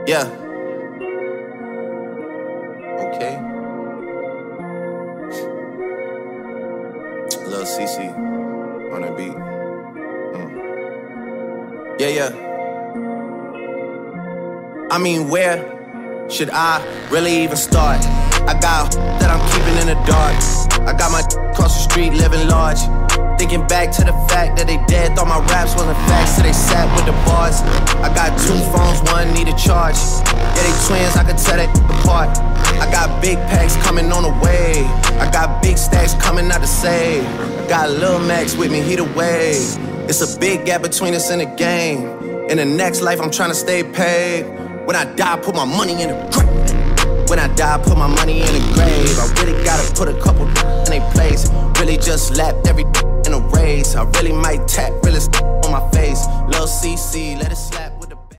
Yeah. Okay. Lil CC on the beat. Yeah. I mean, where should I really even start? I got that I'm keeping in the dark. I got my across the street living large. Thinking back to the fact that they dead, thought my raps wasn't facts, so they sat with the bars. I got 2 phones, one need a charge. Yeah, they twins, I could tell they apart. I got big packs coming on the way. I got big stacks coming out to save. I got Lil Max with me, he the wave. It's a big gap between us in the game. In the next life, I'm trying to stay paid. When I die, put my money in the grave. When I die, put my money in the grave. I really gotta put a couple in their place. Really just lapped every in a race. I really might tap, really on my face. Lil CC, let it slap.